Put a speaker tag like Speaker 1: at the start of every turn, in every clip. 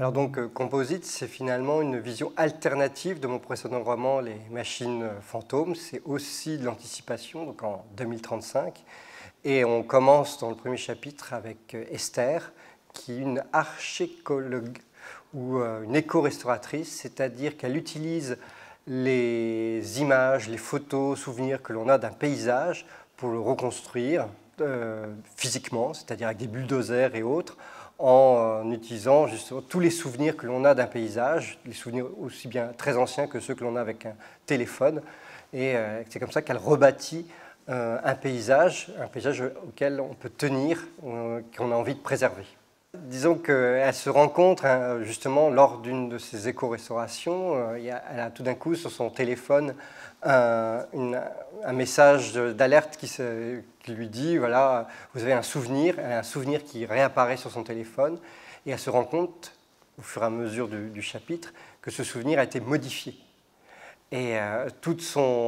Speaker 1: Alors donc, Composite, c'est finalement une vision alternative de mon précédent roman, Les machines fantômes. C'est aussi de l'anticipation, donc en 2035. Et on commence dans le premier chapitre avec Esther, qui est une archéologue ou une éco-restauratrice, c'est-à-dire qu'elle utilise les images, les photos, souvenirs que l'on a d'un paysage pour le reconstruire physiquement, c'est-à-dire avec des bulldozers et autres, en utilisant justement tous les souvenirs que l'on a d'un paysage, les souvenirs aussi bien très anciens que ceux que l'on a avec un téléphone. Et c'est comme ça qu'elle rebâtit un paysage auquel on peut tenir, qu'on a envie de préserver. Disons qu'elle se rencontre justement lors d'une de ces éco-restaurations. Elle a tout d'un coup sur son téléphone un message d'alerte qui lui dit, voilà, vous avez un souvenir, elle a un souvenir qui réapparaît sur son téléphone, et elle se rend compte, au fur et à mesure du chapitre, que ce souvenir a été modifié. Et toute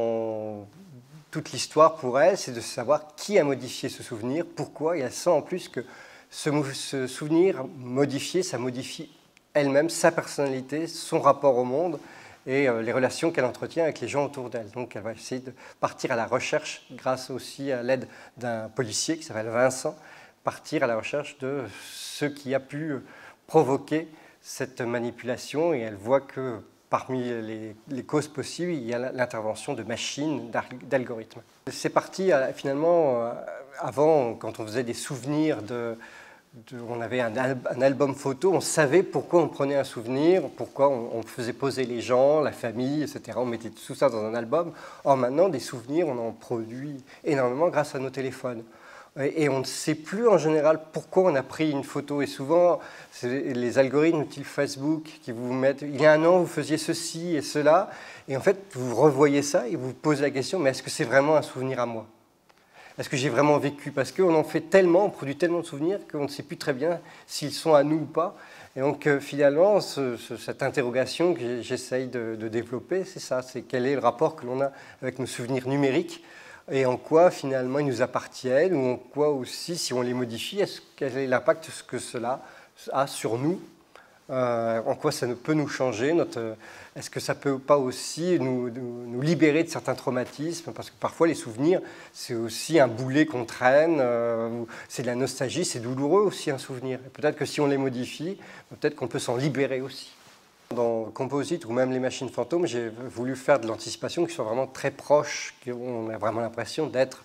Speaker 1: l'histoire pour elle, c'est de savoir qui a modifié ce souvenir, pourquoi, et elle sent en plus que ce souvenir modifié, ça modifie elle-même, sa personnalité, son rapport au monde et les relations qu'elle entretient avec les gens autour d'elle. Donc elle va essayer de partir à la recherche, grâce aussi à l'aide d'un policier qui s'appelle Vincent, partir à la recherche de ce qui a pu provoquer cette manipulation, et elle voit que parmi les causes possibles, il y a l'intervention de machines, d'algorithmes. C'est parti finalement, avant, quand on faisait des souvenirs, on avait un album photo, on savait pourquoi on prenait un souvenir, pourquoi on faisait poser les gens, la famille, etc. On mettait tout ça dans un album. Or maintenant, des souvenirs, on en produit énormément grâce à nos téléphones. Et on ne sait plus en général pourquoi on a pris une photo. Et souvent, les algorithmes type Facebook qui vous mettent, il y a un an, vous faisiez ceci et cela. Et en fait, vous revoyez ça et vous vous posez la question, mais est-ce que c'est vraiment un souvenir à moi? Est-ce que j'ai vraiment vécu? Parce qu'on en fait tellement, on produit tellement de souvenirs qu'on ne sait plus très bien s'ils sont à nous ou pas. Et donc finalement, cette interrogation que j'essaye de développer, c'est ça, c'est quel est le rapport que l'on a avec nos souvenirs numériques, et en quoi finalement ils nous appartiennent, ou en quoi aussi, si on les modifie, quel est l'impact que cela a sur nous, en quoi ça peut nous changer, est-ce que ça ne peut pas aussi nous libérer de certains traumatismes, parce que parfois les souvenirs, c'est aussi un boulet qu'on traîne, c'est de la nostalgie, c'est douloureux aussi un souvenir. Peut-être que si on les modifie, peut-être qu'on peut s'en libérer aussi. Dans Composite ou même les machines fantômes, j'ai voulu faire de l'anticipation qui soit vraiment très proche, qu'on a vraiment l'impression d'être...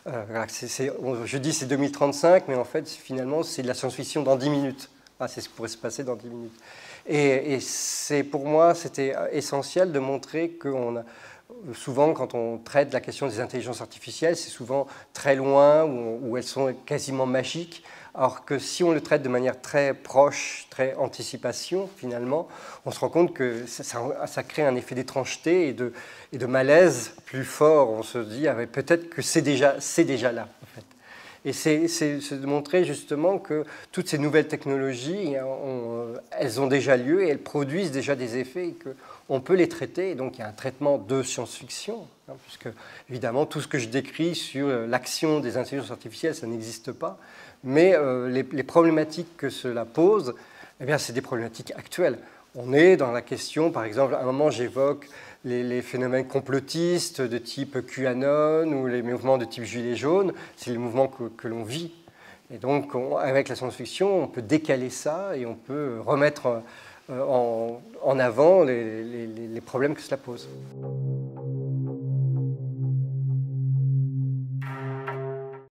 Speaker 1: je dis c'est 2035, mais en fait finalement c'est de la science-fiction dans 10 minutes. Ah, c'est ce qui pourrait se passer dans 10 minutes. Et pour moi, c'était essentiel de montrer que souvent, quand on traite la question des intelligences artificielles, c'est souvent très loin, où elles sont quasiment magiques, alors que si on le traite de manière très proche, très anticipation, finalement, on se rend compte que ça crée un effet d'étrangeté et de malaise plus fort. On se dit, ah, peut-être que c'est déjà là, en fait. Et c'est de montrer justement que toutes ces nouvelles technologies, elles ont déjà lieu et elles produisent déjà des effets et qu'on peut les traiter. Et donc il y a un traitement de science-fiction, puisque évidemment tout ce que je décris sur l'action des intelligences artificielles, ça n'existe pas. Mais les problématiques que cela pose, eh bien, c'est des problématiques actuelles. On est dans la question, par exemple, à un moment j'évoque les phénomènes complotistes de type QAnon ou les mouvements de type Gilets jaunes, c'est les mouvements que l'on vit. Et donc, avec la science-fiction, on peut décaler ça et on peut remettre en avant les problèmes que cela pose.